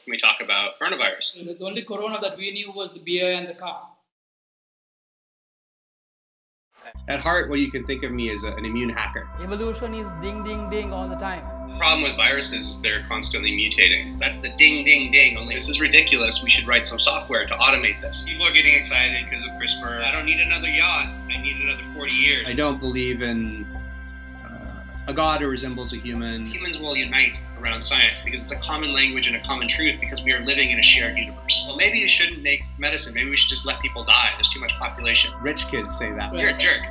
can we talk about coronavirus? The only corona that we knew was the beer and the car. At heart, what you can think of me as an immune hacker. Evolution is ding, ding, ding all the time. The problem with viruses is they're constantly mutating. That's the ding, ding, ding. Only this is ridiculous. We should write some software to automate this. People are getting excited because of CRISPR. I don't need another yacht. I need another 40 years. I don't believe in a God who resembles a human. Humans will unite around science because it's a common language and a common truth because we are living in a shared universe. Well, maybe you shouldn't make medicine. Maybe we should just let people die. There's too much population. Rich kids say that. You're a jerk.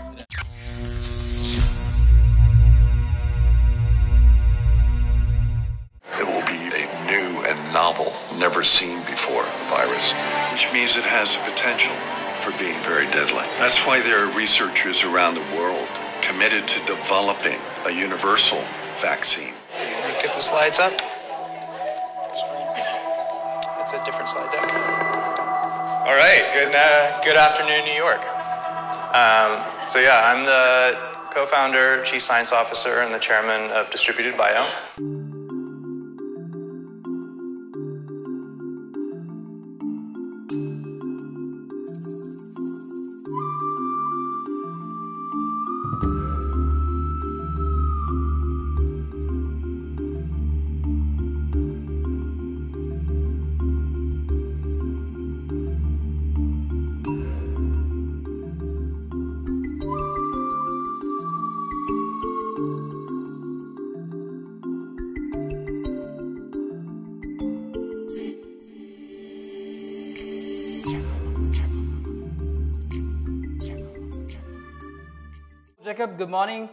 It will be a new and novel, never seen before virus, which means it has the potential for being very deadly. That's why there are researchers around the world committed to developing a universal vaccine. Get the slides up. That's a different slide deck. All right, good afternoon, New York. So yeah, I'm the co-founder, chief science officer, and the chairman of Distributed Bio. Jacob, good morning.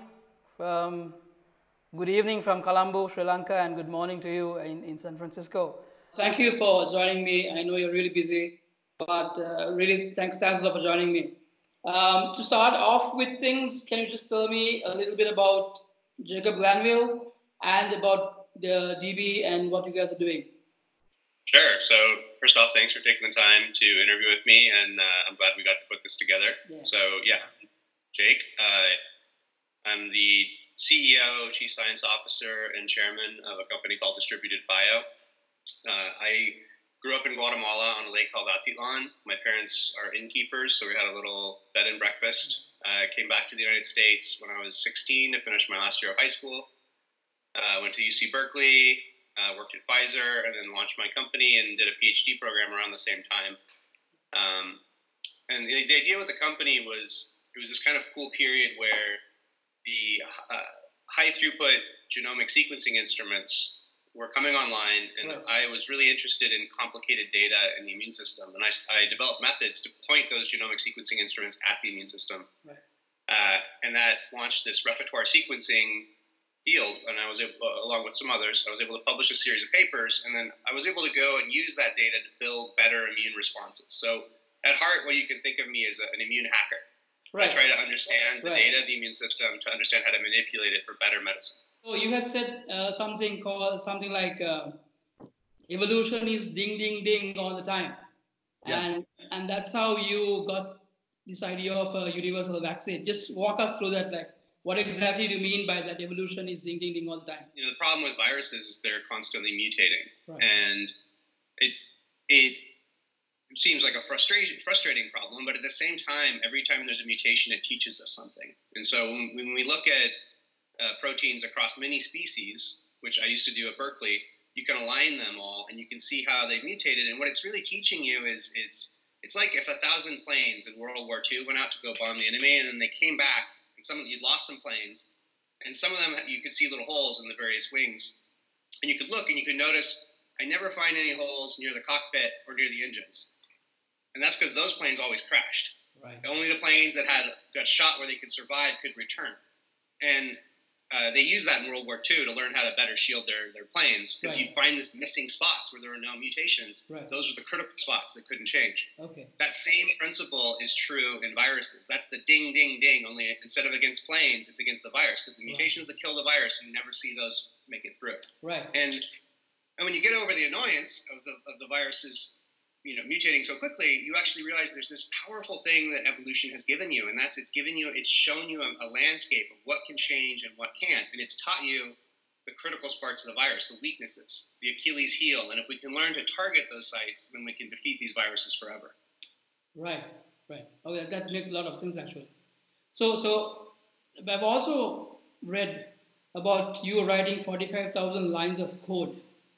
Good evening from Colombo, Sri Lanka, and good morning to you in San Francisco. Thank you for joining me. I know you're really busy, but really thanks a lot for joining me. To start off with things, can you just tell me a little bit about Jacob Glanville and about the DB and what you guys are doing? Sure. So first off, thanks for taking the time to interview with me, and I'm glad we got to put this together. Yeah. So yeah, Jake, I'm the CEO, Chief Science Officer, and Chairman of a company called Distributed Bio. I grew up in Guatemala on a lake called Atitlán. My parents are innkeepers, so we had a little bed and breakfast. I came back to the United States when I was 16 to finish my last year of high school. Went to UC Berkeley, worked at Pfizer, and then launched my company and did a PhD program around the same time. And the idea with the company was, it was this kind of cool period where the high throughput genomic sequencing instruments were coming online, and right. I was really interested in complicated data in the immune system, and I developed methods to point those genomic sequencing instruments at the immune system. Right. And that launched this repertoire sequencing field, and I was able, along with some others, I was able to publish a series of papers, and then I was able to go and use that data to build better immune responses. So at heart, what you can think of me as an immune hacker. Right. I try to understand the data of the immune system to understand how to manipulate it for better medicine. So you had said something like evolution is ding, ding, ding all the time. Yeah. And that's how you got this idea of a universal vaccine. Just walk us through that. Like, what exactly do you mean by that evolution is ding, ding, ding all the time? You know, the problem with viruses is they're constantly mutating. Right. And it seems like a frustrating problem, but at the same time, every time there's a mutation, it teaches us something. And so when we look at proteins across many species, which I used to do at Berkeley, you can align them all and you can see how they've mutated. And what it's really teaching you is it's like if 1,000 planes in World War II went out to go bomb the enemy, and then they came back, and you'd lost some planes, and some of them you could see little holes in the various wings, and you could look and you could notice, I never find any holes near the cockpit or near the engines. And that's because those planes always crashed. Right. Only the planes that got shot where they could survive could return. And they used that in World War II to learn how to better shield their planes, because you'd find this missing spots where there were no mutations. Right. Those were the critical spots that couldn't change. Okay. That same principle is true in viruses. That's the ding, ding, ding, only instead of against planes, it's against the virus, because the mutations that kill the virus, you never see those make it through. Right. And when you get over the annoyance of the viruses, mutating so quickly, you actually realize there's this powerful thing that evolution has given you, and that's it's shown you a landscape of what can change and what can't, and it's taught you the critical parts of the virus, the weaknesses, the Achilles heel. And if we can learn to target those sites, then we can defeat these viruses forever. Right. Okay, that makes a lot of sense, actually. So I've also read about you writing 45,000 lines of code.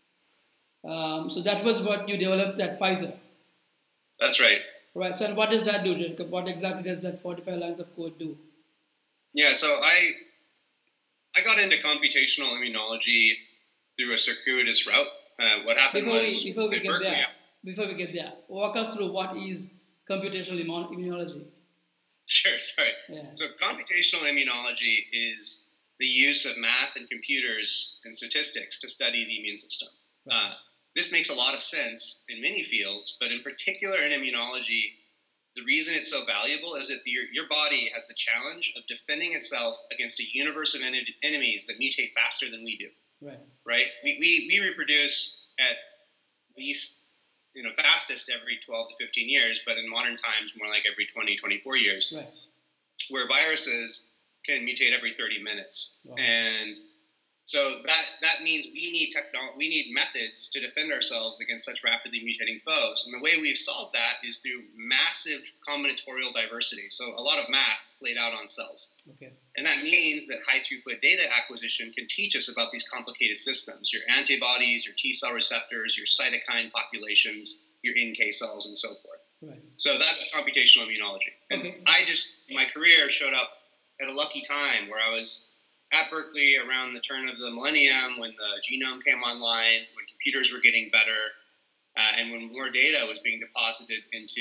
So that was what you developed at Pfizer. That's right. Right. So what does that do, Jacob? What exactly does that 45 lines of code do? Yeah, so I got into computational immunology through a circuitous route. What happened before we get there, walk us through what is computational immunology. Sure, sorry. Yeah. So computational immunology is the use of math and computers and statistics to study the immune system. Right. This makes a lot of sense in many fields, but in particular in immunology, the reason it's so valuable is that your body has the challenge of defending itself against a universe of enemies that mutate faster than we do. Right? We reproduce at least, fastest every 12 to 15 years, but in modern times, more like every 20, 24 years, right. Where viruses can mutate every 30 minutes. Wow. And so that means we need methods to defend ourselves against such rapidly mutating foes. And the way we've solved that is through massive combinatorial diversity. So a lot of math played out on cells. Okay. And that means that high throughput data acquisition can teach us about these complicated systems, your antibodies, your T cell receptors, your cytokine populations, your NK cells, and so forth. Right. So that's computational immunology. And okay. My career showed up at a lucky time where I was at Berkeley around the turn of the millennium, when the genome came online, when computers were getting better, and when more data was being deposited into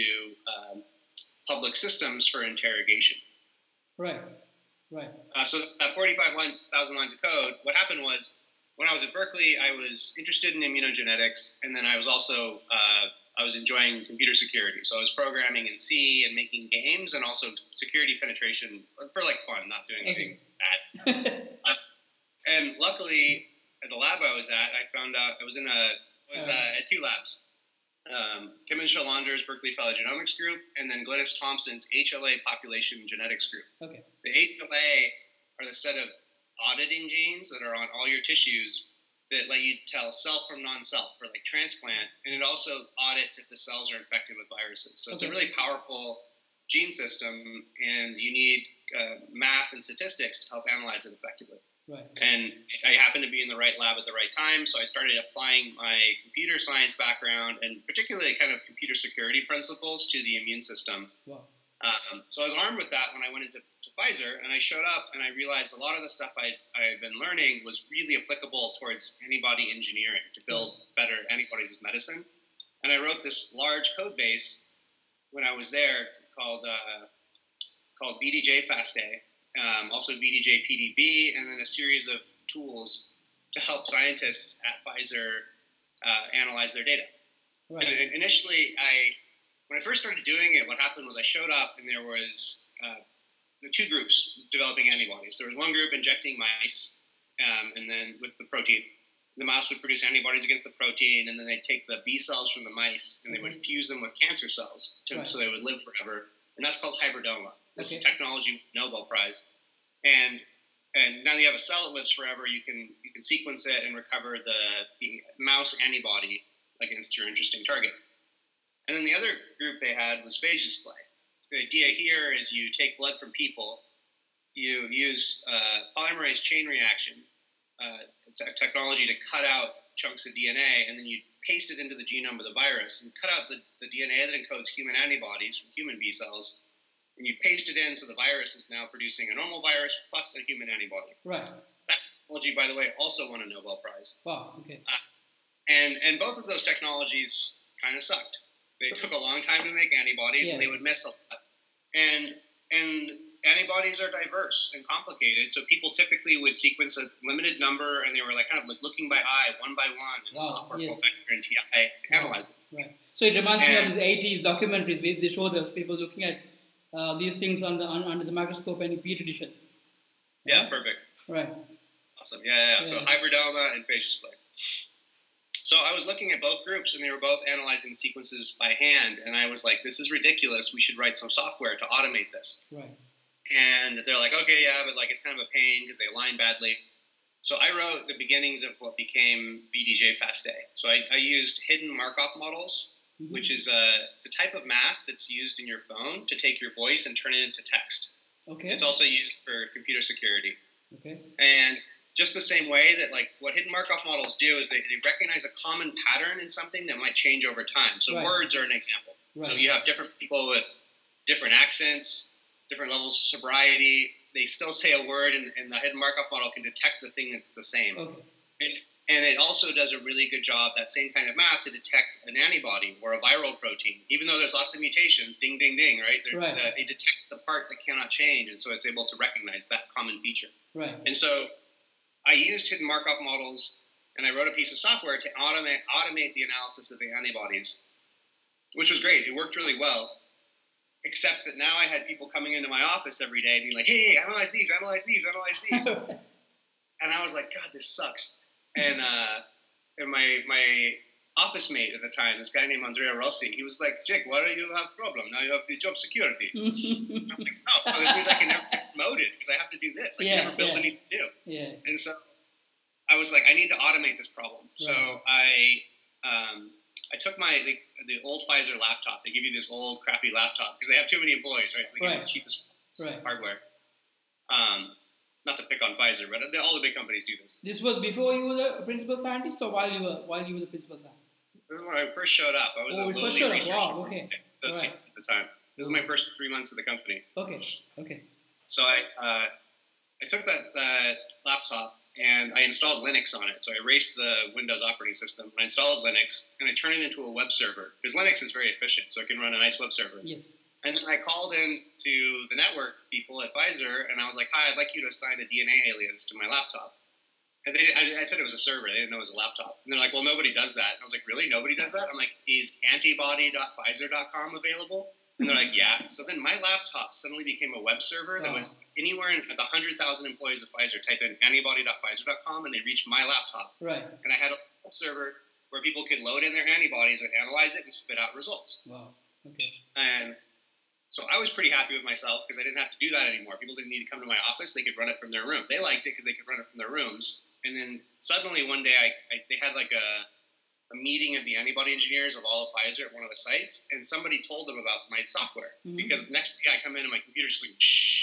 public systems for interrogation. Right. So that 45,000 lines of code, what happened was, when I was at Berkeley, I was interested in immunogenetics, and then I was also I was enjoying computer security. So I was programming in C and making games, and also security penetration for fun, not doing anything bad. And luckily, at the lab I was at, I found out I was at two labs. Kim and Shalander's Berkeley Phylogenomics group, and then Glynis Thompson's HLA population genetics group. Okay. The HLA are the set of auditing genes that are on all your tissues that let you tell self from non-self for transplant, and it also audits if the cells are infected with viruses. So it's a really powerful gene system, and you need math and statistics to help analyze it effectively. Right. And I happened to be in the right lab at the right time, so I started applying my computer science background and particularly kind of computer security principles to the immune system. Wow. So I was armed with that when I went into Pfizer, and I showed up and I realized a lot of the stuff I'd been learning was really applicable towards antibody engineering to build better antibodies as medicine. And I wrote this large code base when I was there called VDJ FastA, also VDJ PDB, and then a series of tools to help scientists at Pfizer analyze their data. Right. And initially, when I first started doing it, what happened was I showed up and there was two groups developing antibodies. There was one group injecting mice, and then with the protein. The mouse would produce antibodies against the protein, and then they'd take the B cells from the mice and they would fuse them with cancer cells so they would live forever. And that's called hybridoma. This is technology Nobel Prize. And now that you have a cell that lives forever, you can sequence it and recover the mouse antibody against your interesting target. And then the other group they had was phage display. The idea here is you take blood from people, you use polymerase chain reaction technology to cut out chunks of DNA, and then you paste it into the genome of the virus and cut out the DNA that encodes human antibodies from human B cells, and you paste it in so the virus is now producing a normal virus plus a human antibody. Right. That technology, by the way, also won a Nobel Prize. Wow, okay. And both of those technologies kind of sucked. They took a long time to make antibodies, and they would miss a lot. And antibodies are diverse and complicated, so people typically would sequence a limited number, and they were kind of looking by eye, one by one, in software called vector and TI to analyze them. Right. So it reminds me of these 80s documentaries where they show those people looking at these things under the microscope and in petri dishes. Yeah, perfect. Right. Awesome. Yeah. So hybridoma and phage display. So I was looking at both groups, and they were both analyzing the sequences by hand, and I was like, this is ridiculous. We should write some software to automate this. Right. And they're like, okay, yeah, but it's kind of a pain because they align badly. So I wrote the beginnings of what became VDJ FAST-A. So I used hidden Markov models, which is it's a type of math that's used in your phone to take your voice and turn it into text. Okay. It's also used for computer security. Okay. And just the same way that like what hidden Markov models do is they recognize a common pattern in something that might change over time. So words are an example. Right. So you have different people with different accents, different levels of sobriety. They still say a word, and the hidden Markov model can detect the thing that's the same. Okay. And it also does a really good job, that same kind of math, to detect an antibody or a viral protein. Even though there's lots of mutations, ding, ding, ding, right? They detect the part that cannot change, and so it's able to recognize that common feature. Right. And so I used hidden Markov models, and I wrote a piece of software to automate the analysis of the antibodies, which was great. It worked really well. Except that now I had people coming into my office every day being like, hey, analyze these, analyze these, analyze these. And I was like, God, this sucks. And my office mate at the time, this guy named Andrea Rossi, he was like, Jake, why do you have a problem? Now you have the job security. I'm like, oh, well, this means I can never get promoted because I have to do this. I can never build anything new. Yeah. And so I was like, I need to automate this problem. Right. So I took the old Pfizer laptop. They give you this old crappy laptop because they have too many employees, right? So they give you the cheapest hardware. Not to pick on Pfizer, but all the big companies do this. This was before you were the principal scientist, or while you were the principal scientist? This is when I first showed up. I was a lowly research associate at the time. This is my first 3 months of the company. Okay. So I took that laptop and I installed Linux on it. So I erased the Windows operating system. I installed Linux and I turned it into a web server because Linux is very efficient, so it can run a nice web server. Yes. And then I called in to the network people at Pfizer, and I was like, hi, I'd like you to assign a DNA alias to my laptop. And I said it was a server. They didn't know it was a laptop. And they're like, well, nobody does that. And I was like, really? Nobody does that? I'm like, is antibody.pfizer.com available? And they're like, yeah. So then my laptop suddenly became a web server that was anywhere in the 100,000 employees of Pfizer type in antibody.pfizer.com, and they reached my laptop. Right. And I had a web server where people could load in their antibodies and analyze it and spit out results. Wow. Okay. And so I was pretty happy with myself because I didn't have to do that anymore. People didn't need to come to my office. They could run it from their room. They liked it because they could run it from their rooms. And then suddenly one day they had like a meeting of the antibody engineers of all of Pfizer at one of the sites, and somebody told them about my software. Mm-hmm. Because next day I come in and my computer's just like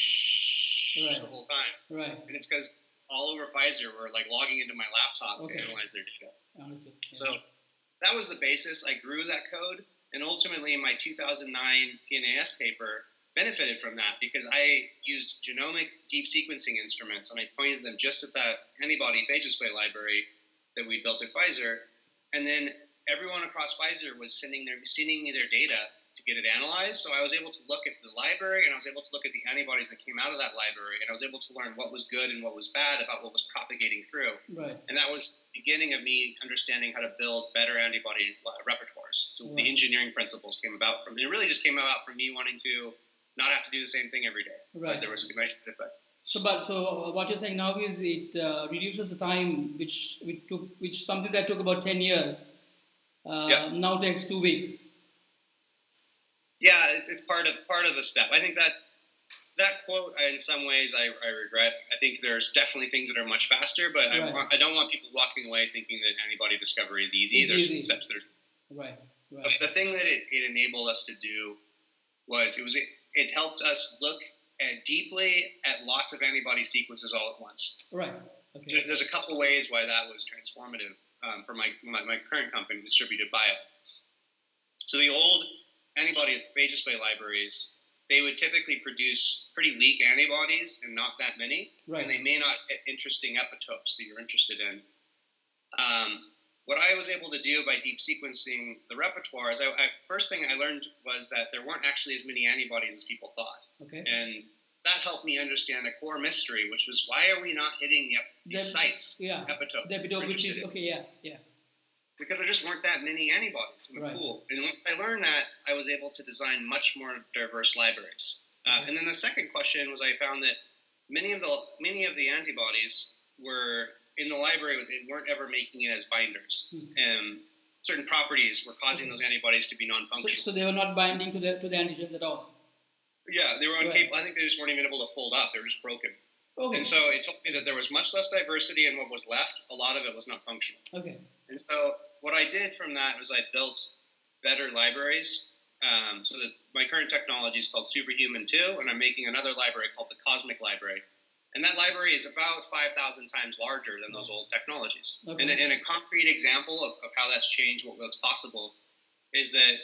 shh the whole time. Right. And it's because all over Pfizer were like logging into my laptop to analyze their data. Honestly. Yeah. So that was the basis. I grew that code. And ultimately, my 2009 PNAS paper benefited from that because I used genomic deep sequencing instruments, and I pointed them just at that antibody phage display library that we built at Pfizer. And then everyone across Pfizer was sending me their data to get it analyzed. So I was able to look at the library, and I was able to look at the antibodies that came out of that library, and I was able to learn what was good and what was bad about what was propagating through. Right. And that was the beginning of me understanding how to build better antibody repertoires. So the engineering principles came about from, it really just came about from me wanting to not have to do the same thing every day. Right. But there was a nice effect. So what you're saying now is it reduces the time which something that took about 10 years now takes 2 weeks. Yeah, it's part of the step. I think that quote, in some ways, I regret. I think there's definitely things that are much faster, but I don't want people walking away thinking that antibody discovery is easy. There's some steps that are... Right. But the thing that it enabled us to do was it helped us look deeply at lots of antibody sequences all at once. Right. Okay. There's a couple ways why that was transformative for my current company, Distributed Bio. So the old antibody phage display libraries, they would typically produce pretty weak antibodies and not that many, and they may not hit interesting epitopes that you're interested in. What I was able to do by deep sequencing the repertoire is first thing I learned was that there weren't actually as many antibodies as people thought. Okay. And that helped me understand a core mystery, which was why are we not hitting these sites, epitope? The epitope, which is, because there just weren't that many antibodies in the pool. And once I learned that, I was able to design much more diverse libraries. And then the second question was I found that many of the antibodies were in the library, they weren't ever making it as binders. Certain properties were causing those antibodies to be non-functional. So they were not binding to the antigens at all? Yeah, they were incapable. I think they just weren't even able to fold up. They were just broken. Okay. And so it told me that there was much less diversity in what was left. A lot of it was not functional. Okay. And so what I did from that was I built better libraries. So that my current technology is called Superhuman 2, and I'm making another library called the Cosmic Library. And that library is about 5,000 times larger than those old technologies. Okay. And a concrete example of how that's changed what's possible is that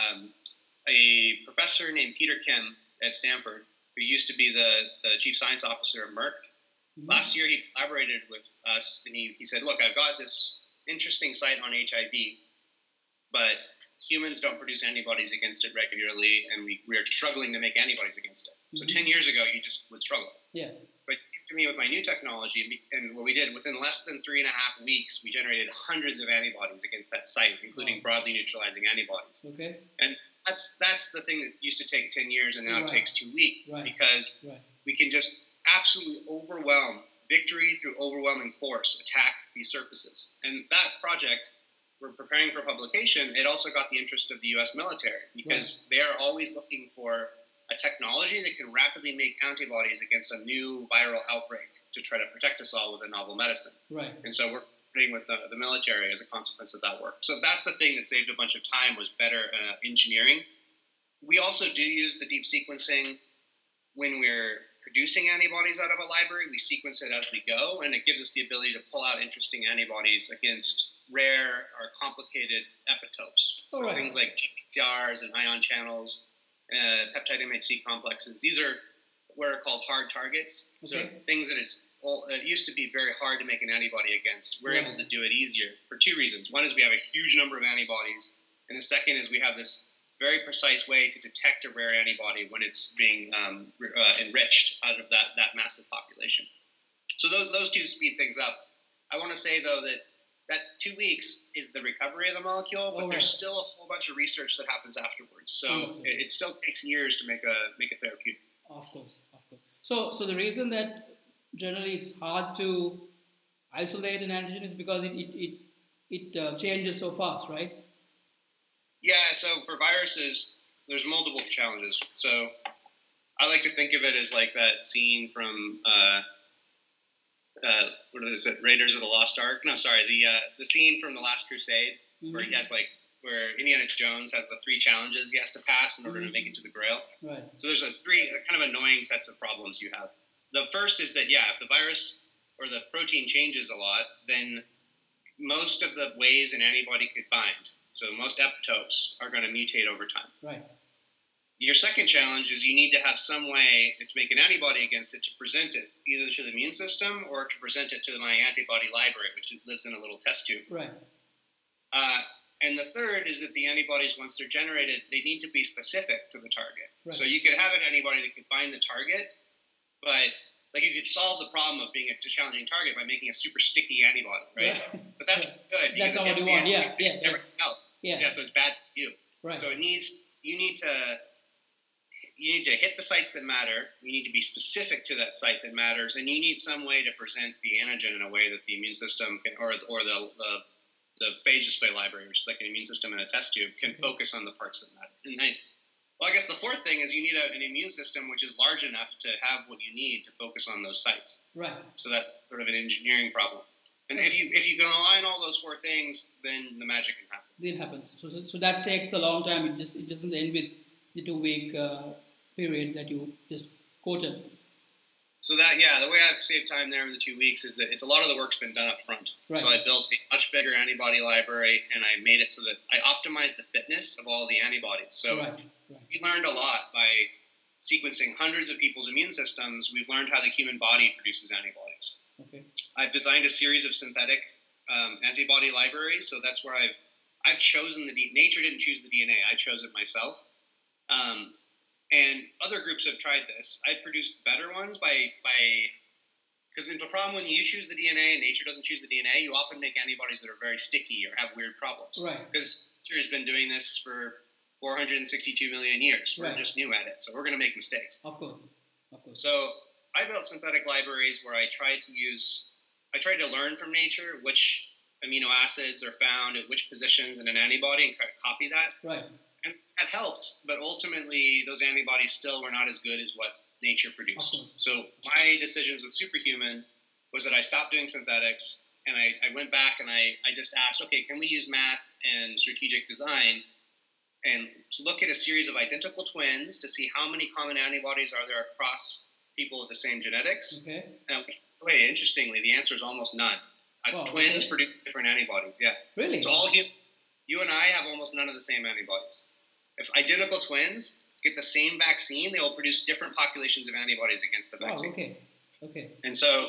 a professor named Peter Kim at Stanford, who used to be the chief science officer of Merck, last year he collaborated with us, and he said, look, I've got this interesting site on HIV, but humans don't produce antibodies against it regularly, and we are struggling to make antibodies against it. So 10 years ago, you just would struggle. Yeah. But to me, with my new technology, and what we did, within less than 3.5 weeks, we generated hundreds of antibodies against that site, including broadly neutralizing antibodies. Okay. And that's the thing that used to take 10 years, and now it takes 2 weeks, because we can just absolutely overwhelm, victory through overwhelming force, attack these surfaces. And that project, we're preparing for publication, it also got the interest of the U.S. military, because they are always looking for a technology that can rapidly make antibodies against a new viral outbreak to try to protect us all with a novel medicine. Right. And so we're working with the military as a consequence of that work. So that's the thing that saved a bunch of time, was better engineering. We also do use the deep sequencing when we're producing antibodies out of a library. We sequence it as we go, and it gives us the ability to pull out interesting antibodies against rare or complicated epitopes. So things like GPCRs and ion channels, peptide MHC complexes. These are what are called hard targets. So things that it used to be very hard to make an antibody against. We're able to do it easier for two reasons. One is we have a huge number of antibodies, and the second is we have this very precise way to detect a rare antibody when it's being enriched out of that massive population. So those two speed things up. I want to say, though, that 2 weeks is the recovery of the molecule, but there's still a whole bunch of research that happens afterwards. So it still takes years to make a therapeutic. Of course. So the reason that generally it's hard to isolate an antigen is because it changes so fast, right? Yeah, so for viruses, there's multiple challenges. So I like to think of it as like that scene from what is it, Raiders of the Lost Ark? No, sorry, the scene from The Last Crusade, where he has where Indiana Jones has the 3 challenges he has to pass in order to make it to the Grail. Right. So there's those 3 kind of annoying sets of problems you have. The first is that, if the virus or the protein changes a lot, then most of the ways an antibody could bind, so most epitopes, are going to mutate over time. Right. Your second challenge is you need to have some way to make an antibody against it, to present it either to the immune system or to present it to my antibody library, which lives in a little test tube. Right. And the third is that the antibodies, once they're generated, they need to be specific to the target. Right. So you could have an antibody that could bind the target, but you could solve the problem of being a challenging target by making a super sticky antibody, right? But that's good. That's not what you want. Yeah, so it's bad for you. Right. So you need to hit the sites that matter. You need to be specific to that site that matters, and you need some way to present the antigen in a way that the immune system can, or the phage display library, which is like an immune system in a test tube, can focus on the parts that matter. And I guess the fourth thing is you need an immune system which is large enough to have what you need to focus on those sites. Right. So that's sort of an engineering problem. And if you can align all those 4 things, then the magic can happen. It happens. So that takes a long time. It doesn't end with the 2-week period that you just quoted. So the way I've saved time there in the 2 weeks is that it's a lot of the work's been done up front. Right. So I built a much bigger antibody library, and I made it so that I optimized the fitness of all the antibodies. So we learned a lot by sequencing hundreds of people's immune systems. We've learned how the human body produces antibodies. Okay. I've designed a series of synthetic antibody libraries. So that's where I've chosen nature didn't choose the DNA. I chose it myself. And other groups have tried this. I've produced better ones because the problem when you choose the DNA and nature doesn't choose the DNA, you often make antibodies that are very sticky or have weird problems. Right. Because nature has been doing this for 462 million years. We're just new at it, so we're going to make mistakes. Of course. So I built synthetic libraries where I tried to learn from nature which amino acids are found at which positions in an antibody and try to copy that. Right. And that helped, but ultimately those antibodies still were not as good as what nature produced. So my decisions with Superhuman was that I stopped doing synthetics, and I went back and I just asked, okay, can we use math and strategic design and to look at a series of identical twins to see how many common antibodies are there across people with the same genetics? Okay. And interestingly, the answer is almost none. Twins produce different antibodies, yeah. Really? So you and I have almost none of the same antibodies. If identical twins get the same vaccine, they will produce different populations of antibodies against the vaccine. Okay. And so,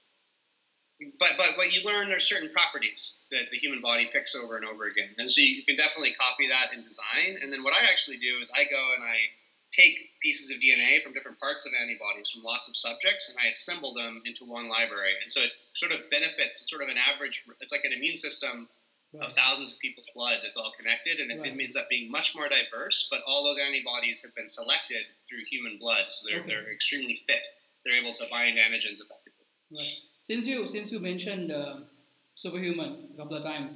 but what you learn, there's certain properties that the human body picks over and over again. And so you can definitely copy that in design. And then what I actually do is I go and I take pieces of DNA from different parts of antibodies from lots of subjects, and I assemble them into one library. And so it sort of benefits sort of an average, it's like an immune system of thousands of people's blood that's all connected, and it ends up being much more diverse, but all those antibodies have been selected through human blood, so they're extremely fit. They're able to bind antigens effectively. Right. Since you mentioned Superhuman a couple of times,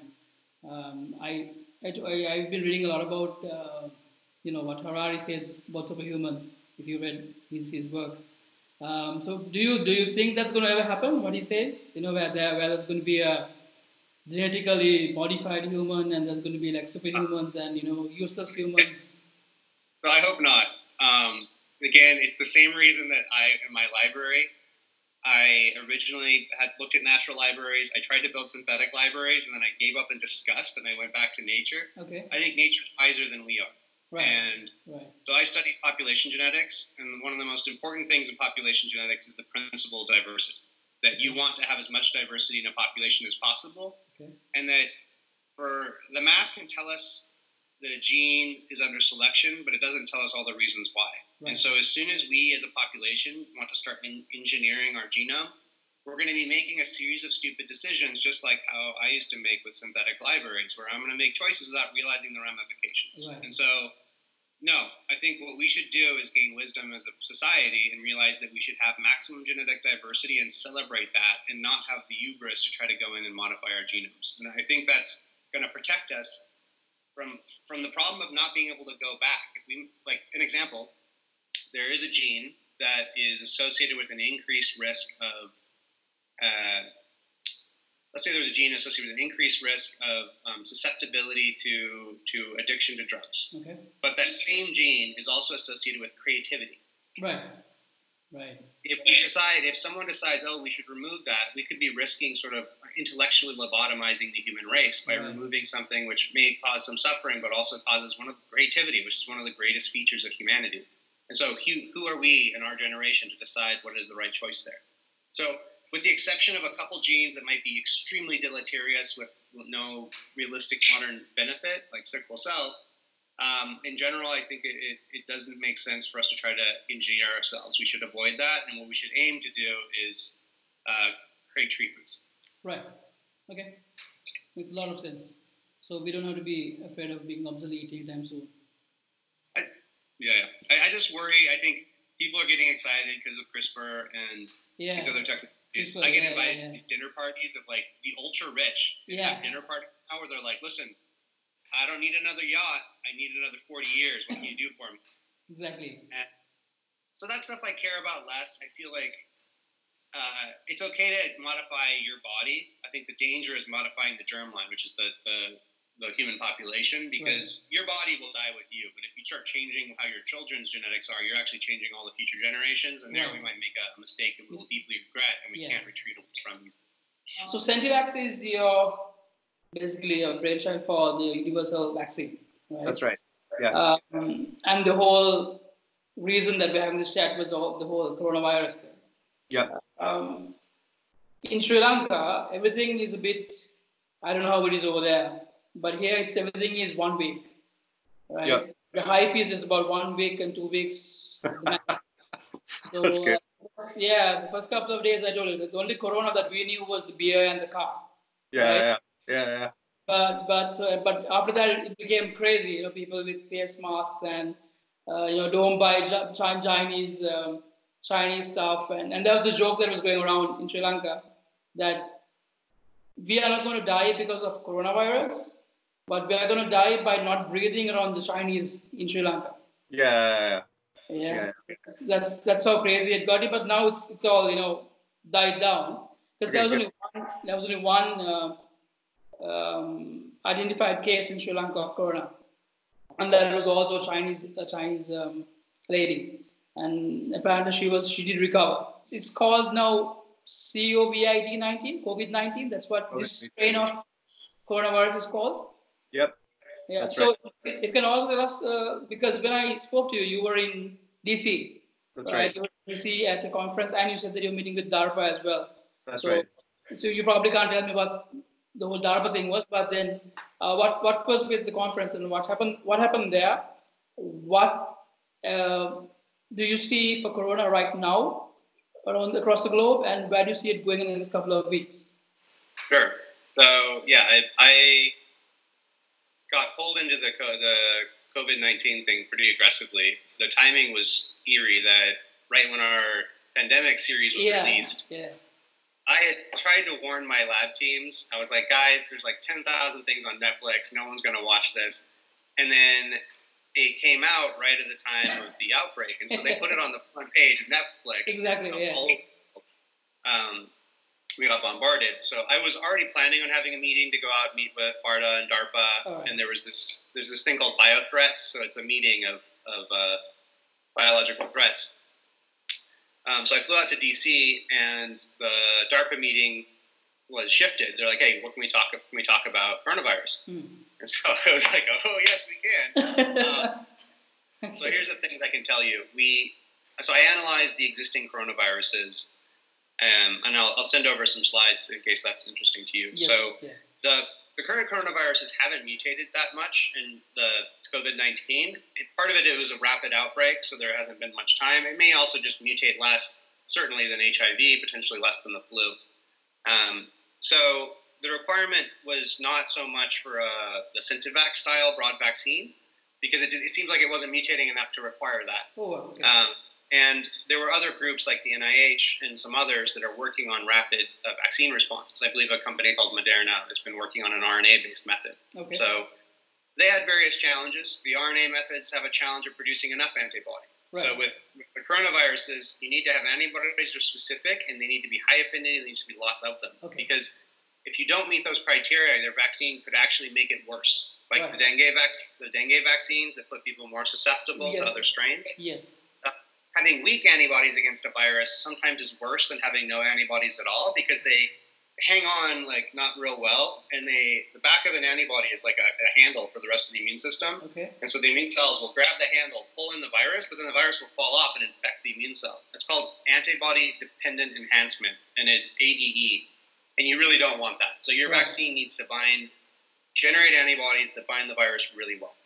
I've been reading a lot about what Harari says about superhumans. If you read his work, so do you think that's going to ever happen? What he says, where there's going to be a genetically modified human, and there's going to be like superhumans and useless humans. So I hope not. Again, it's the same reason that in my library, I originally had looked at natural libraries. I tried to build synthetic libraries, and then I gave up in disgust, and I went back to nature. Okay. I think nature's wiser than we are. Right. And so I studied population genetics, and one of the most important things in population genetics is the principle of diversity. That you want to have as much diversity in a population as possible, and that for the math can tell us that a gene is under selection, but it doesn't tell us all the reasons why. Right. And so as soon as we as a population want to start engineering our genome, we're going to be making a series of stupid decisions, just like how I used to make with synthetic libraries, where I'm going to make choices without realizing the ramifications. Right. And so, no, I think what we should do is gain wisdom as a society and realize that we should have maximum genetic diversity and celebrate that, and not have the hubris to try to go in and modify our genomes. And I think that's going to protect us from the problem of not being able to go back. If we, like an example, there is a gene that is associated with an increased risk of, let's say there's a gene associated with an increased risk of susceptibility to addiction to drugs. Okay. But that same gene is also associated with creativity. Right. If someone decides, we should remove that, we could be risking sort of intellectually lobotomizing the human race by removing something which may cause some suffering, but also causes one of creativity, which is one of the greatest features of humanity. And so who are we in our generation to decide what is the right choice there? So with the exception of a couple genes that might be extremely deleterious with no realistic modern benefit, like sickle cell, in general, I think it doesn't make sense for us to try to engineer ourselves. We should avoid that, and what we should aim to do is create treatments. Right. Okay. Makes a lot of sense. So we don't have to be afraid of being obsolete anytime soon. I just worry. I think people are getting excited because of CRISPR and these other technologies. I get invited to these dinner parties of like the ultra rich. Have dinner party now where they're like, listen, I don't need another yacht. I need another 40 years. What can you do for me? Exactly. And so that stuff I care about less. I feel like it's okay to modify your body. I think the danger is modifying the germline, which is the human population, because your body will die with you. But if you start changing how your children's genetics are, you're actually changing all the future generations. And there we might make a mistake that we'll deeply regret, and we can't retreat from these. So Sentivax is basically a brainchild for the universal vaccine, right? That's right. Yeah. And the whole reason that we're having this chat was the whole coronavirus thing. Yeah. In Sri Lanka, everything is a bit, I don't know how it is over there, but here everything is 1 week, right? Yeah. The hype is just about 1 week and 2 weeks. So, that's good. The first couple of days I told you, the only corona that we knew was the beer and the car. Yeah, right? Yeah. But after that it became crazy. People with face masks and don't buy Chinese stuff, and that was the joke that was going around in Sri Lanka, that we are not going to die because of coronavirus, but we are going to die by not breathing around the Chinese in Sri Lanka. Yeah. Yeah. That's how crazy it got. But now it's all died down, because there was only one identified case in Sri Lanka of corona, and that was also a Chinese lady, and apparently she did recover. It's called now COVID-19. That's what this strain of coronavirus is called. Yep. Yeah. That's so right. it can also tell us, because when I spoke to you, you were in DC. That's right. You were in DC at a conference, and you said that you're meeting with DARPA as well. That's right. So you probably can't tell me what the whole DARPA thing was, but then what was with the conference and what happened? What happened there? What do you see for corona right now across the globe, and where do you see it going in the next couple of weeks? Sure. So yeah, I got pulled into the COVID-19 thing pretty aggressively. The timing was eerie. That right when our pandemic series was released. Yeah. I had tried to warn my lab teams. I was like, guys, there's like 10,000 things on Netflix. No one's going to watch this. And then it came out right at the time of the outbreak. And so they put it on the front page of Netflix. Exactly, We got bombarded. So I was already planning on having a meeting to go out and meet with BARDA and DARPA. Right. And there's this thing called BioThreats. So it's a meeting of biological threats. So I flew out to DC, and the DARPA meeting was shifted. They're like, "Hey, what can we talk about coronavirus?" And so I was like, "Oh, yes, we can." So here's the things I can tell you. So I analyzed the existing coronaviruses, and I'll send over some slides in case that's interesting to you. Yes, so the current coronaviruses haven't mutated that much in the COVID-19. Part of it was a rapid outbreak, so there hasn't been much time. It may also just mutate less, certainly, than HIV, potentially less than the flu. So the requirement was not so much for the Sinovac style broad vaccine, because it seems like it wasn't mutating enough to require that. Oh, okay. And there were other groups like the NIH and some others that are working on rapid vaccine responses. I believe a company called Moderna has been working on an RNA-based method. Okay. So they had various challenges. The RNA methods have a challenge of producing enough antibody. Right. So with the coronaviruses, you need to have antibodies that are specific, and they need to be high affinity. There needs to be lots of them. Okay. Because if you don't meet those criteria, their vaccine could actually make it worse. Like the dengue vaccines that put people more susceptible to other strains. Yes. Having weak antibodies against a virus sometimes is worse than having no antibodies at all, because they hang on like not real well, and the back of an antibody is like a handle for the rest of the immune system. Okay. And so the immune cells will grab the handle, pull in the virus, but then the virus will fall off and infect the immune cell. It's called antibody-dependent enhancement, and ADE, and you really don't want that. So your vaccine needs to generate antibodies that bind the virus really well.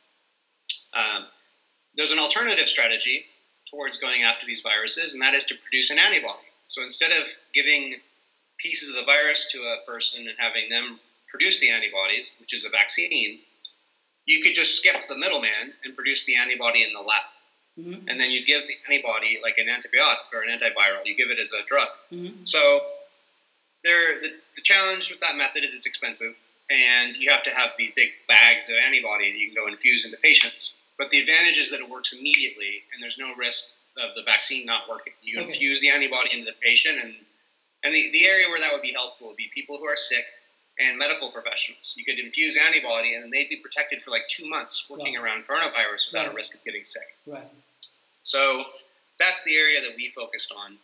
There's an alternative strategy towards going after these viruses, and that is to produce an antibody. So instead of giving pieces of the virus to a person and having them produce the antibodies, which is a vaccine, you could just skip the middleman and produce the antibody in the lab. Mm-hmm. And then you give the antibody like an antibiotic or an antiviral. You give it as a drug. Mm-hmm. So the challenge with that method is it's expensive, and you have to have these big bags of antibody that you can go infuse into patients. But the advantage is that it works immediately, and there's no risk of the vaccine not working. You infuse the antibody into the patient, and the area where that would be helpful would be people who are sick and medical professionals. You could infuse antibody, and then they'd be protected for like 2 months working around coronavirus without a risk of getting sick. Right. So that's the area that we focused on.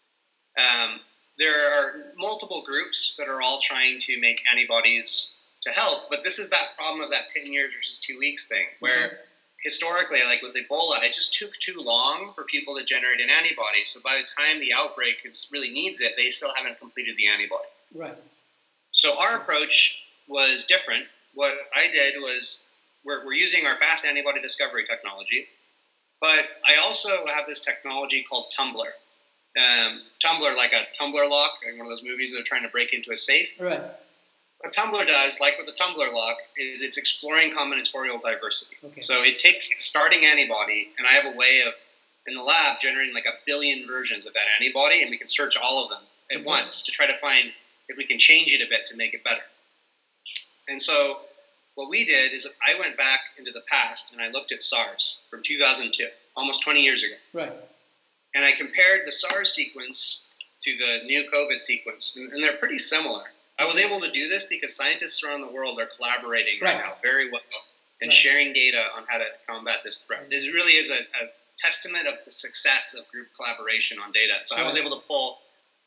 There are multiple groups that are all trying to make antibodies to help, but this is that problem of that 10 years versus 2 weeks thing, where historically, like with Ebola, it just took too long for people to generate an antibody. So by the time the outbreak really needs it, they still haven't completed the antibody. Right. So our approach was different. What I did was we're using our fast antibody discovery technology, but I also have this technology called Tumbler. Tumbler, like a tumbler lock, in one of those movies that are trying to break into a safe. Right. What Tumbler does, like with the Tumbler lock, is it's exploring combinatorial diversity. Okay. So it takes a starting antibody, and I have a way of, in the lab, generating like 1 billion versions of that antibody, and we can search all of them at once to try to find if we can change it a bit to make it better. And so what we did is I went back into the past, and I looked at SARS from 2002. almost 20 years ago. Right. And I compared the SARS sequence to the new COVID sequence, and they're pretty similar. I was able to do this because scientists around the world are collaborating right now very well and sharing data on how to combat this threat. This really is a testament of the success of group collaboration on data. So I was able to pull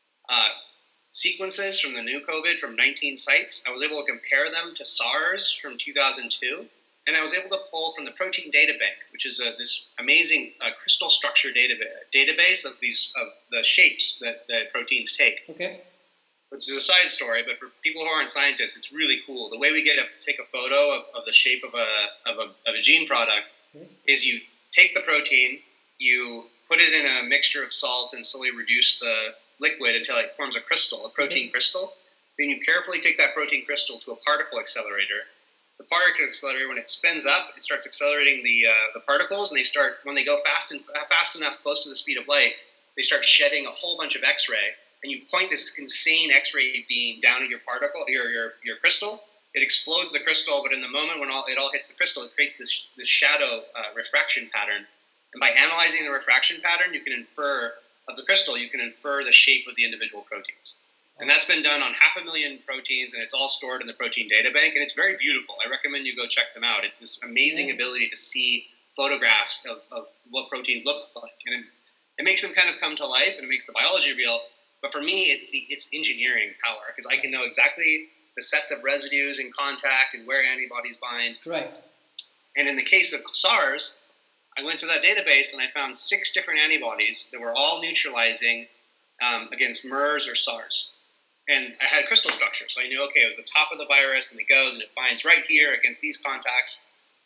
sequences from the new COVID from 19 sites. I was able to compare them to SARS from 2002. And I was able to pull from the Protein Data Bank, which is this amazing crystal structure database of the shapes that proteins take. Okay. Which is a side story, but for people who aren't scientists, it's really cool. The way we take a photo of the shape of a gene product is you take the protein, you put it in a mixture of salt and slowly reduce the liquid until it forms a crystal, a protein crystal. Then you carefully take that protein crystal to a particle accelerator. The particle accelerator, when it spins up, it starts accelerating the particles, and when they go fast enough, close to the speed of light, they start shedding a whole bunch of X-ray, and you point this insane X-ray beam down at your particle, your crystal. It explodes the crystal, but in the moment when it all hits the crystal, it creates this shadow refraction pattern. And by analyzing the refraction pattern, you can infer the shape of the individual proteins. And that's been done on 500,000 proteins, and it's all stored in the Protein Data Bank, and it's very beautiful. I recommend you go check them out. It's this amazing ability to see photographs of what proteins look like, and it makes them kind of come to life, and it makes the biology real. But for me, it's engineering power, because I can know exactly the sets of residues in contact and where antibodies bind. Right. And in the case of SARS, I went to that database, and I found 6 different antibodies that were all neutralizing against MERS or SARS. And I had crystal structure, so I knew, okay, it was the top of the virus, and it goes, and it binds right here against these contacts.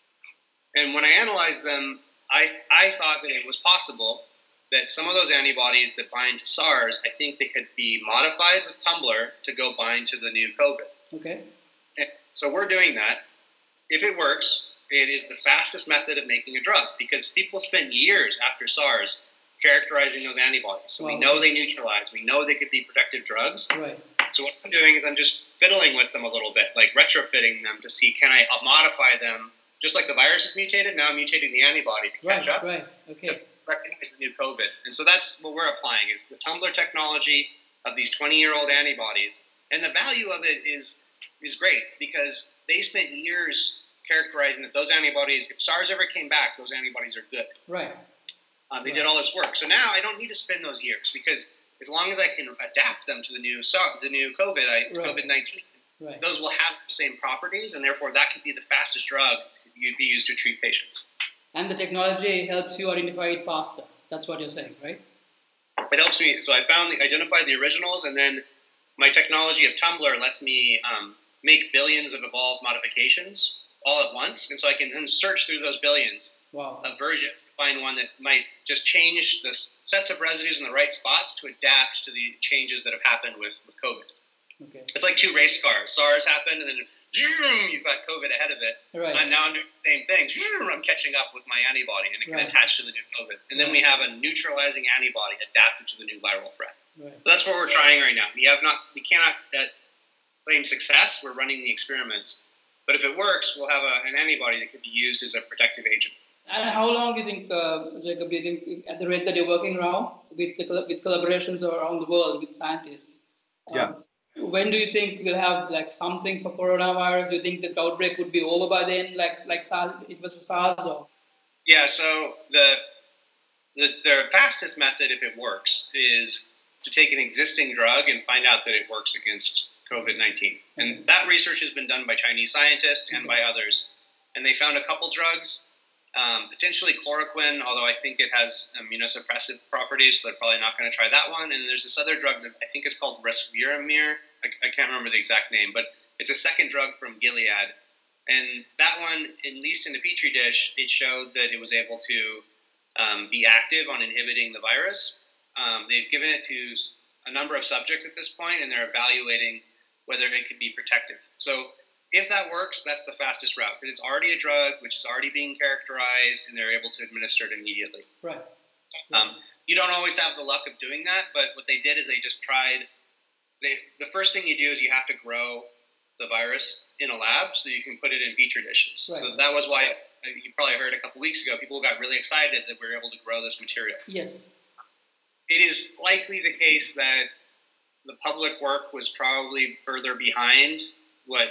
And when I analyzed them, I thought that it was possible that some of those antibodies that bind to SARS, I think they could be modified with Tumblr to go bind to the new COVID. Okay. And so we're doing that. If it works, it is the fastest method of making a drug, because people spent years after SARS characterizing those antibodies. So we know they neutralize. We know they could be protective drugs. Right. So what I'm doing is I'm just fiddling with them a little bit, like retrofitting them to see, can I modify them? Just like the virus is mutated, now I'm mutating the antibody to catch up. Right, okay. To recognize the new COVID. And so that's what we're applying, is the Tumblr technology of these 20-year-old antibodies. And the value of it is great, because they spent years characterizing that those antibodies, if SARS ever came back, those antibodies are good. Right. They did all this work. So now I don't need to spend those years, because as long as I can adapt them to the new COVID, COVID-19, those will have the same properties, and therefore that could be the fastest drug you'd be used to treat patients. And the technology helps you identify it faster. That's what you're saying, right? It helps me. So I identified the originals, and then my technology of Tumblr lets me make billions of evolved modifications all at once, and so I can then search through those billions of versions to find one that might just change the sets of residues in the right spots to adapt to the changes that have happened with COVID. Okay. It's like 2 race cars. SARS happened, and then you've got COVID ahead of it. Right. And now I'm doing the same thing. I'm catching up with my antibody, and it can attach to the new COVID. And then we have a neutralizing antibody adapted to the new viral threat. Right. So that's what we're trying right now. We cannot claim success. We're running the experiments. But if it works, we'll have an antibody that could be used as a protective agent. And how long do you think, Jacob, at the rate that you're working now with collaborations around the world with scientists? When do you think we'll have something for coronavirus? Do you think the outbreak would be over by then, like SARS, it was for SARS? Or? Yeah. So the fastest method, if it works, is to take an existing drug and find out that it works against COVID-19. And that research has been done by Chinese scientists and by others. And they found a couple drugs, potentially chloroquine, although I think it has immunosuppressive properties, so they're probably not going to try that one. And then there's this other drug that I think is called resveratrol. I can't remember the exact name, but it's a second drug from Gilead. And that one, at least in the Petri dish, it showed that it was able to be active on inhibiting the virus. They've given it to a number of subjects at this point, and they're evaluating whether it could be protective. So if that works, that's the fastest route, because it's already a drug which is already being characterized, and they're able to administer it immediately. Right. You don't always have the luck of doing that, but what they did is they just tried. The first thing you do is you have to grow the virus in a lab so you can put it in Petri dishes. Right. So that was why you probably heard a couple weeks ago, people got really excited that we were able to grow this material. Yes. It is likely the case that the public work was probably further behind what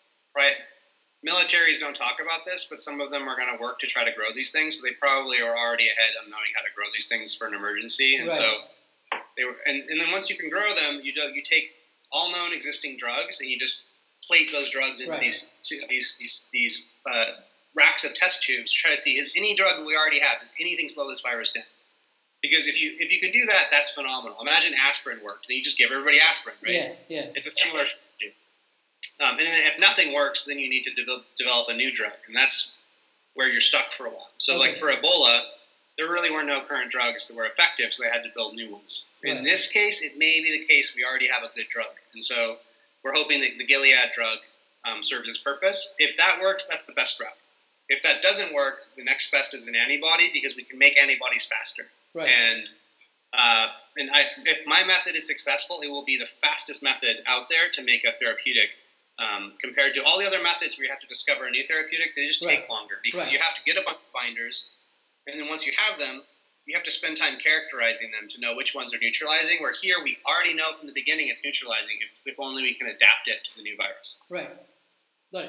militaries don't talk about this, but some of them are going to work to try to grow these things. So they probably are already ahead on knowing how to grow these things for an emergency. And so they were, and then once you can grow them, you take all known existing drugs and you just plate those drugs into these racks of test tubes to try to see, is any drug we already have, does anything slow this virus down? Because if you could do that, that's phenomenal. Imagine aspirin worked. Then you just give everybody aspirin, right? Yeah. It's a similar strategy. And then if nothing works, then you need to develop a new drug. And that's where you're stuck for a while. So like for Ebola, there really were no current drugs that were effective, so they had to build new ones. In this case, it may be the case we already have a good drug. And so we're hoping that the Gilead drug serves its purpose. If that works, that's the best route. If that doesn't work, the next best is an antibody, because we can make antibodies faster. Right. And if my method is successful, it will be the fastest method out there to make a therapeutic. Compared to all the other methods where you have to discover a new therapeutic, they just take longer because you have to get a bunch of binders, and then once you have them, you have to spend time characterizing them to know which ones are neutralizing, where here we already know from the beginning it's neutralizing if only we can adapt it to the new virus. Right. Got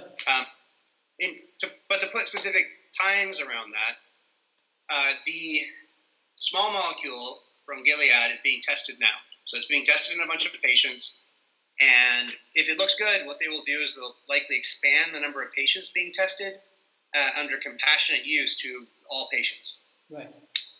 it. But to put specific times around that, the small molecule from Gilead is being tested now. So it's being tested in a bunch of patients. And if it looks good, what they will do is they'll likely expand the number of patients being tested under compassionate use to all patients. Right.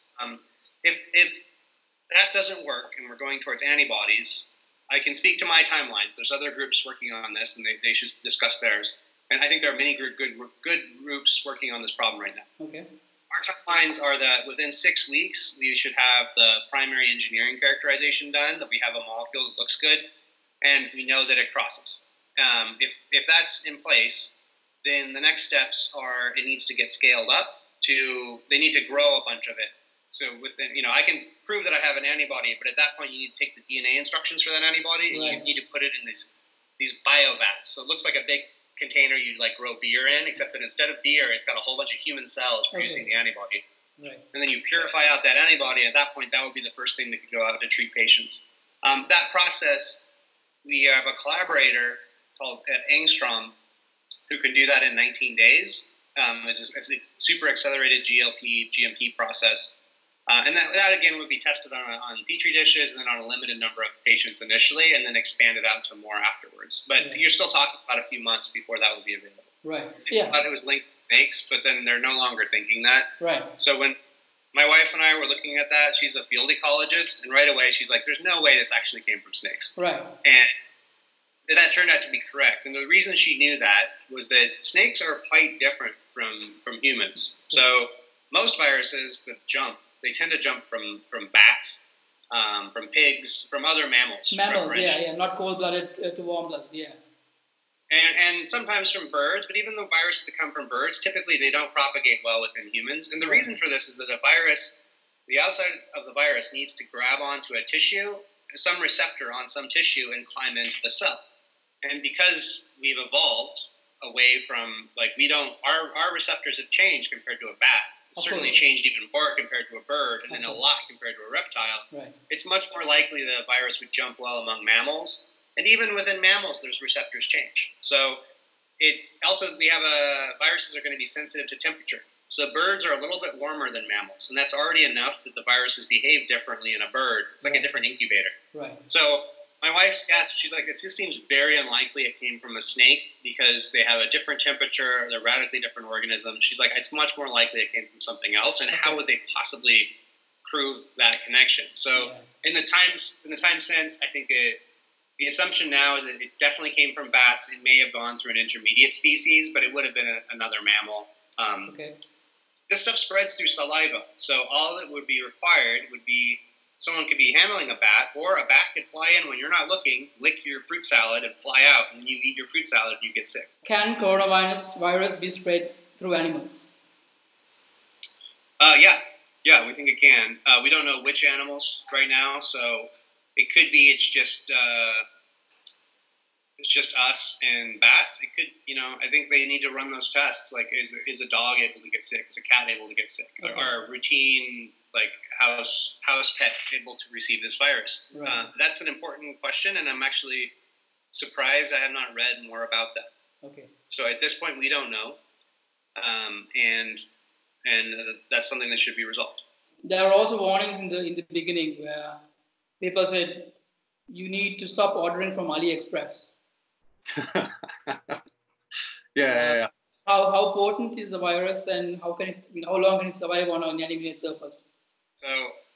If that doesn't work and we're going towards antibodies, I can speak to my timelines. There's other groups working on this, and they should discuss theirs. And I think there are many good groups working on this problem right now. Okay. Our timelines are that within 6 weeks, we should have the primary engineering characterization done, that we have a molecule that looks good, and we know that it crosses. If that's in place, then the next steps are it needs to get scaled up they need to grow a bunch of it. So within, I can prove that I have an antibody, but at that point you need to take the DNA instructions for that antibody and you need to put it in these biovats. So it looks like a big container you'd like grow beer in, except that instead of beer, it's got a whole bunch of human cells producing the antibody. Right. And then you purify out that antibody. At that point, that would be the first thing that could go out to treat patients. That process, we have a collaborator called Angstrom who can do that in 19 days. It's a super accelerated GMP process. And that again would be tested on Petri dishes and then on a limited number of patients initially and then expanded out to more afterwards. But you're still talking about a few months before that would be available. Right. I thought it was linked to snakes, but then they're no longer thinking that. Right. So when my wife and I were looking at that, she's a field ecologist, and right away she's like, there's no way this actually came from snakes. Right. And that turned out to be correct. And the reason she knew that was that snakes are quite different from humans. So most viruses that jump, they tend to jump from bats, from pigs, from other mammals. Mammals, not cold-blooded to warm-blooded, And sometimes from birds, but even the viruses that come from birds, typically they don't propagate well within humans. And the reason for this is that the outside of the virus needs to grab onto a tissue, some receptor on some tissue, and climb into the cell. And because we've evolved away from, our receptors have changed compared to a bat. It's certainly changed even more compared to a bird, and then a lot compared to a reptile. Right. It's much more likely that a virus would jump well among mammals. And even within mammals, those receptors change. So we have viruses are going to be sensitive to temperature. So birds are a little bit warmer than mammals, and that's already enough that the viruses behave differently in a bird. It's like a different incubator. Right. So my wife's guessed, she's like, it just seems very unlikely it came from a snake because they have a different temperature, they're radically different organisms. She's like, it's much more likely it came from something else, and how would they possibly prove that connection? So in the time since, I think the assumption now is that it definitely came from bats. It may have gone through an intermediate species, but it would have been another mammal. This stuff spreads through saliva, so all that would be required would be someone could be handling a bat, or a bat could fly in when you're not looking, lick your fruit salad, and fly out, and when you eat your fruit salad, you get sick. Can coronavirus be spread through animals? Yeah, we think it can. We don't know which animals right now, so it could be it's just it's just us and bats, it could, I think they need to run those tests. Like, is a dog able to get sick? Is a cat able to get sick? Okay. Are routine, like, house pets able to receive this virus? Right. That's an important question, and I'm actually surprised I have not read more about that. Okay. So at this point, we don't know, and that's something that should be resolved. There are also warnings in the beginning where people said you need to stop ordering from AliExpress. Yeah. How potent is the virus, and how long can it survive on an animated surface? So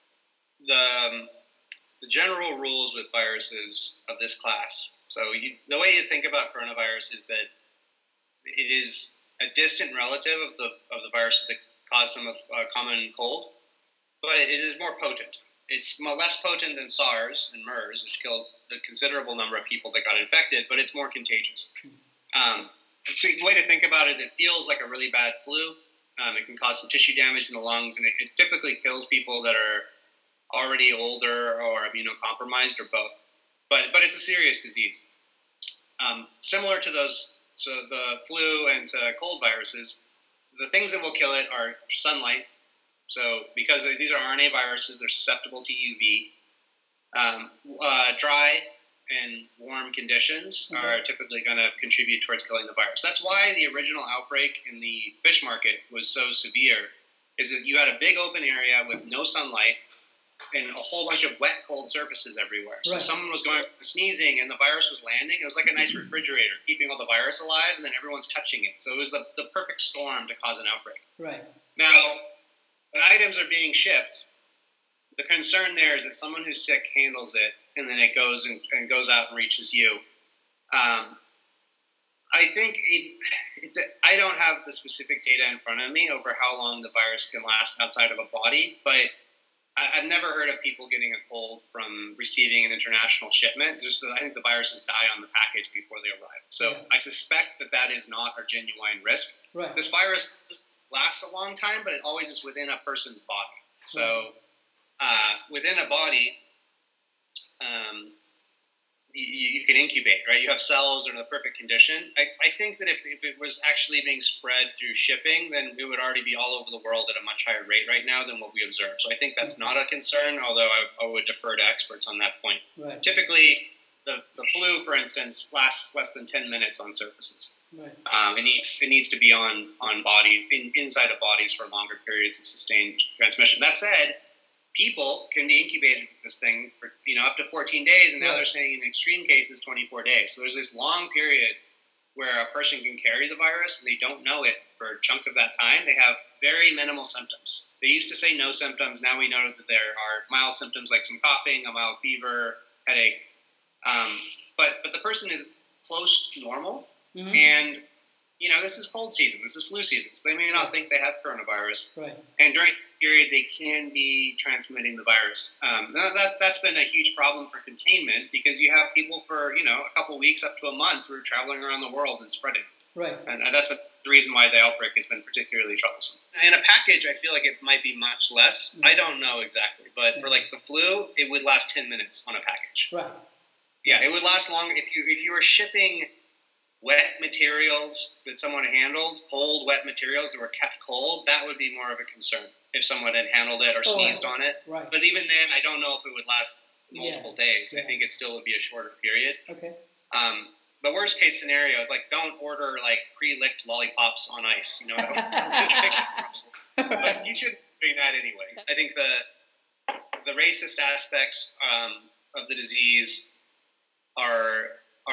the general rules with viruses of this class. So the way you think about coronavirus is that it is a distant relative of the viruses that cause some of common cold, but it is more potent. It's less potent than SARS and MERS, which killed a considerable number of people that got infected, but it's more contagious. So the way to think about it is it feels like a really bad flu. It can cause some tissue damage in the lungs, and it typically kills people that are already older or immunocompromised or both. But it's a serious disease. Similar to those, so the flu and cold viruses, the things that will kill it are sunlight. So because these are RNA viruses, they're susceptible to UV. Dry and warm conditions are typically going to contribute towards killing the virus. That's why the original outbreak in the fish market was so severe, is that you had a big open area with no sunlight and a whole bunch of wet, cold surfaces everywhere. So someone was going sneezing and the virus was landing. It was like a nice refrigerator, keeping all the virus alive, and then everyone's touching it. So it was the perfect storm to cause an outbreak. Right. Now, when items are being shipped, the concern there is that someone who's sick handles it, and then it goes and goes out and reaches you. I think I don't have the specific data in front of me over how long the virus can last outside of a body, but I've never heard of people getting a cold from receiving an international shipment. Just I think the viruses die on the package before they arrive. So I suspect that is not a genuine risk. Right. This virus lasts a long time, but it always is within a person's body. So within a body, you can incubate, right? You have cells that are in the perfect condition. I think that if it was actually being spread through shipping, then it would already be all over the world at a much higher rate right now than what we observe. So I think that's not a concern, although I would defer to experts on that point. Right. Typically, the flu, for instance, lasts less than 10 minutes on surfaces. Right. It needs to be on body, inside of bodies for longer periods of sustained transmission. That said, people can be incubated with this thing for up to 14 days, and now they're saying in extreme cases 24 days. So there's this long period where a person can carry the virus and they don't know it for a chunk of that time. They have very minimal symptoms. They used to say no symptoms. Now we know that there are mild symptoms like some coughing, a mild fever, headache. But the person is close to normal, and this is cold season. This is flu season. So they may not think they have coronavirus. Right. And during the period, they can be transmitting the virus. That's been a huge problem for containment, because you have people for, a couple weeks up to a month who are traveling around the world and spreading. Right. And that's the reason why the outbreak has been particularly troublesome. In a package, I feel like it might be much less. I don't know exactly. But for like the flu, it would last 10 minutes on a package. Right. Yeah, it would last longer. If you were shipping wet materials that someone handled, cold, wet materials that were kept cold, that would be more of a concern if someone had handled it or sneezed on it. Right. But even then, I don't know if it would last multiple days. I think it still would be a shorter period. Okay. The worst case scenario is don't order pre-licked lollipops on ice. But you shouldn't be doing that anyway. I think the racist aspects of the disease are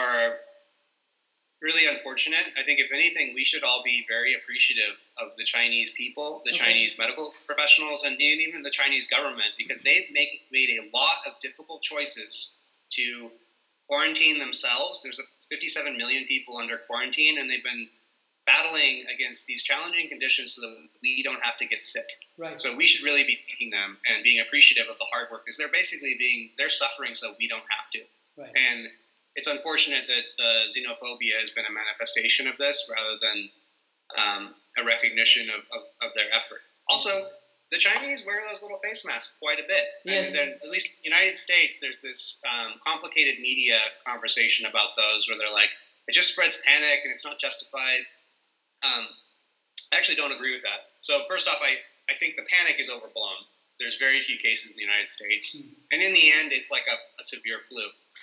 really unfortunate. I think, if anything, we should all be very appreciative of the Chinese people, the Chinese medical professionals, and even the Chinese government, because they've made a lot of difficult choices to quarantine themselves. There's 57 million people under quarantine, and they've been battling against these challenging conditions so that we don't have to get sick. Right. So we should really be thanking them and being appreciative of the hard work, because they're basically they're suffering so we don't have to. Right. And it's unfortunate that the xenophobia has been a manifestation of this rather than a recognition of their effort. Also, The Chinese wear those little face masks quite a bit. Yes. I mean, at least in the United States, there's this complicated media conversation about those where they're like, it just spreads panic and it's not justified. I actually don't agree with that. So first off, I think the panic is overblown. There's very few cases in the United States. And in the end, it's like a severe flu.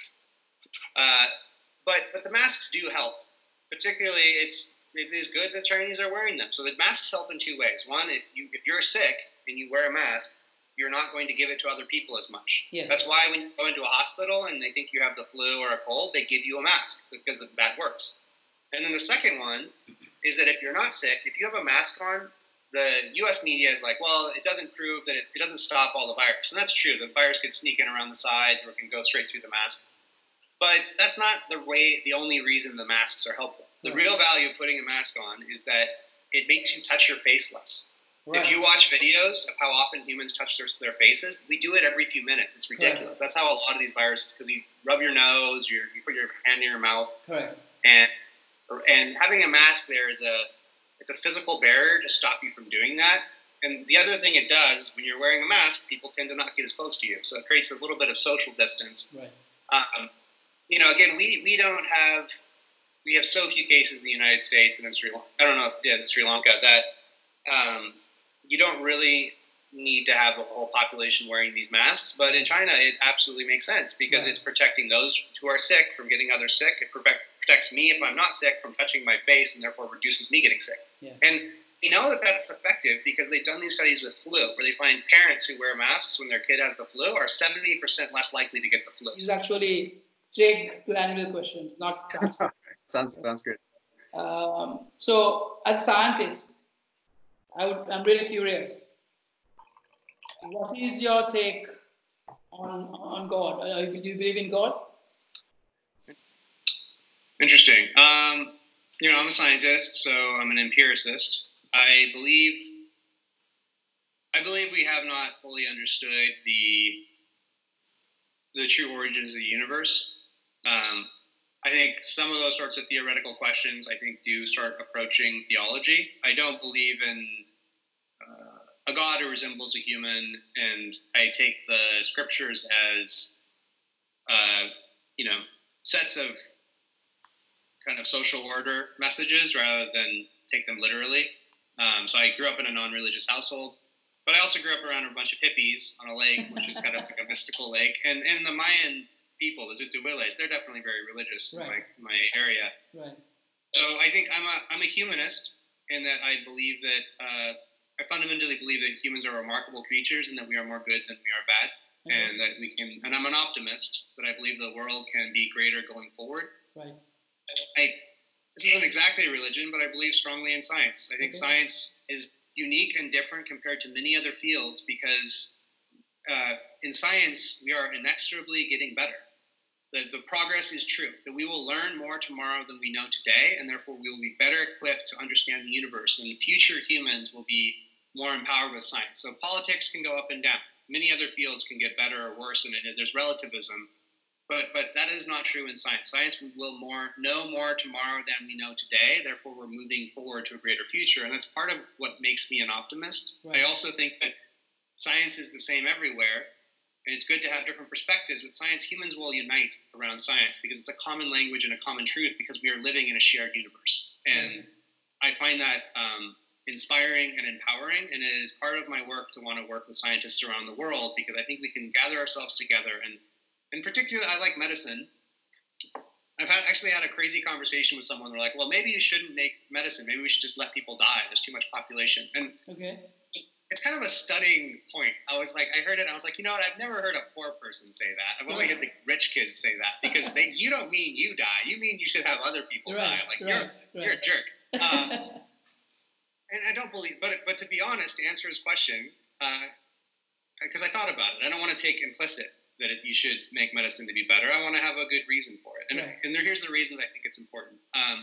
But the masks do help. Particularly, it is good that Chinese are wearing them. So the masks help in two ways. One, if you're sick and you wear a mask, you're not going to give it to other people as much. Yeah. That's why when you go into a hospital and they think you have the flu or a cold, they give you a mask because that works. And then the second one is that if you're not sick, if you have a mask on, the U.S. media is like, well, it doesn't prove that it doesn't stop all the virus. And that's true. The virus could sneak in around the sides or it can go straight through the mask. But that's not the only reason the masks are helpful. The real value of putting a mask on is that it makes you touch your face less. Right. If you watch videos of how often humans touch their faces, we do it every few minutes. It's ridiculous. Right. That's how a lot of these viruses, because you rub your nose, you put your hand in your mouth. Right. And having a mask there it's a physical barrier to stop you from doing that. And the other thing it does, when you're wearing a mask, people tend to not get as close to you. So it creates a little bit of social distance. Right. Again, we have so few cases in the United States and in Sri Lanka that you don't really need to have the whole population wearing these masks. But in China, it absolutely makes sense because it's protecting those who are sick from getting others sick. It protects me if I'm not sick from touching my face and therefore reduces me getting sick. Yeah. And we know that that's effective because they've done these studies with flu where they find parents who wear masks when their kid has the flu are 70% less likely to get the flu. These actually Jake Glanville questions, not transfer. Sounds good. So, as a scientist, I'm really curious. What is your take on God? Do you believe in God? Interesting. I'm a scientist, so I'm an empiricist. I believe we have not fully understood the true origins of the universe. I think some of those sorts of theoretical questions, do start approaching theology. I don't believe in a God who resembles a human, and I take the scriptures as, sets of kind of social order messages rather than take them literally. So I grew up in a non-religious household, but I also grew up around a bunch of hippies on a lake, which is kind of like a mystical lake. And the Mayan people, the Zutuwiles, they're definitely very religious in my area. Right. So I think I'm a humanist in that I believe that I fundamentally believe that humans are remarkable creatures and that we are more good than we are bad, and that we can. And I'm an optimist, but I believe the world can be greater going forward. Right. This isn't exactly a religion, but I believe strongly in science. I think science is unique and different compared to many other fields because in science, we are inexorably getting better. The progress is true, that we will learn more tomorrow than we know today, and therefore we will be better equipped to understand the universe, and future humans will be more empowered with science. So politics can go up and down. Many other fields can get better or worse, and there's relativism. But that is not true in science. Science will know more tomorrow than we know today. Therefore, we're moving forward to a greater future. And that's part of what makes me an optimist. Right. I also think that science is the same everywhere. And it's good to have different perspectives. With science, humans will unite around science because it's a common language and a common truth because we are living in a shared universe. And I find that inspiring and empowering. And it is part of my work to want to work with scientists around the world because I think we can gather ourselves together. And in particular, I like medicine. I've actually had a crazy conversation with someone. They're like, well, maybe you shouldn't make medicine. Maybe we should just let people die. There's too much population. And it's kind of a stunning point. I heard it, and I was like, you know what? I've never heard a poor person say that. I've only heard the rich kids say that because you don't mean you die. You mean you should have other people die. Like, you're a jerk. And I don't believe, but to be honest, to answer his question, because I thought about it, I don't want to take implicit that you should make medicine to be better. I want to have a good reason for it. And here's the reason I think it's important.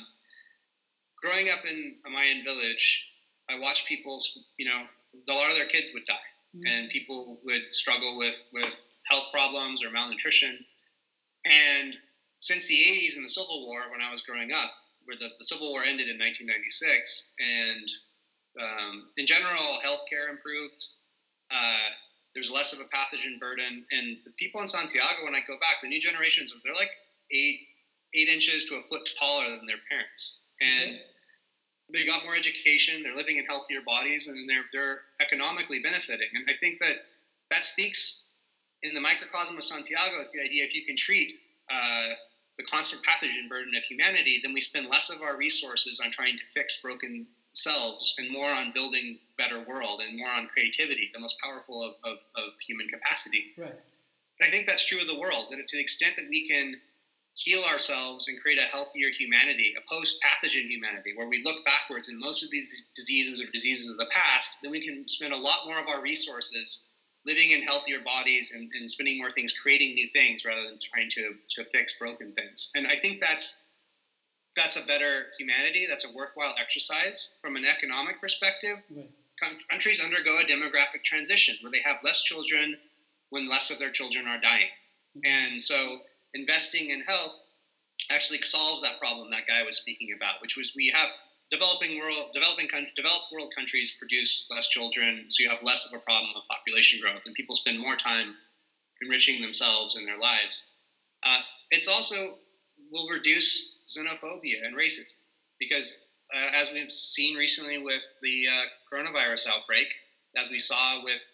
Growing up in a Mayan village, I watched people, a lot of their kids would die. And people would struggle with health problems or malnutrition. And since the 80s and the Civil War, when I was growing up, where the Civil War ended in 1996, and in general, healthcare improved. There's less of a pathogen burden. And the people in Santiago, when I go back, the new generations, they're like 8 inches to a foot taller than their parents. And they got more education, they're living in healthier bodies, and they're economically benefiting. And I think that speaks in the microcosm of Santiago to the idea if you can treat the constant pathogen burden of humanity, then we spend less of our resources on trying to fix broken selves and more on building better world and more on creativity, the most powerful of human capacity. Right. And I think that's true of the world, that to the extent that we can heal ourselves and create a healthier humanity, a post-pathogen humanity, where we look backwards in most of these diseases or diseases of the past, then we can spend a lot more of our resources living in healthier bodies and spending more things creating new things rather than trying to fix broken things. And I think that's a better humanity. That's a worthwhile exercise. From an economic perspective, countries undergo a demographic transition where they have less children when less of their children are dying. And so investing in health actually solves that problem that guy was speaking about, which was we have developed world countries produce less children, so you have less of a problem of population growth, and people spend more time enriching themselves and their lives. It's also will reduce xenophobia and racism, because as we've seen recently with the coronavirus outbreak, as we saw with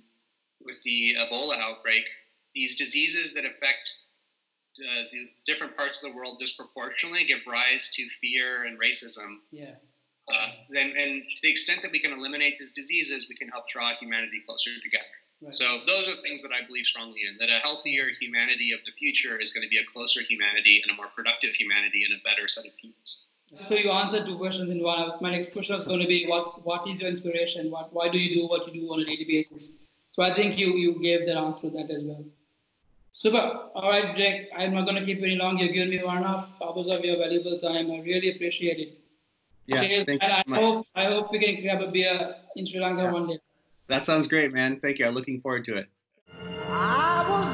the Ebola outbreak, these diseases that affect the different parts of the world disproportionately give rise to fear and racism. Yeah. And to the extent that we can eliminate these diseases, we can help draw humanity closer together. Right. So those are things that I believe strongly in, that a healthier humanity of the future is going to be a closer humanity and a more productive humanity and a better set of peoples. So you answered 2 questions in one. My next question was going to be, what is your inspiration? Why do you do what you do on a daily basis? So I think you gave that answer to that as well. Super. All right, Jake, I'm not going to keep you any long. You've given me 1.5 hours of your valuable time. I really appreciate it. Yeah, cheers. thank and you so much. I hope we can grab a beer in Sri Lanka one day. That sounds great, man. Thank you. I'm looking forward to it. I was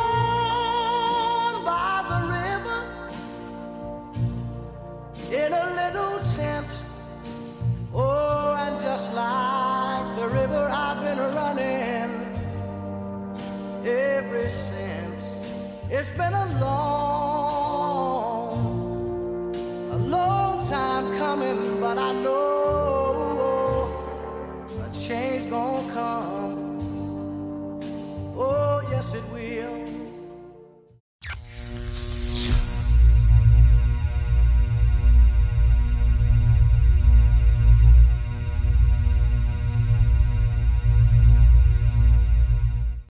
born by the river in a little tent. Oh, and just like the river, I've been running ever since. It's been a long time coming, but I know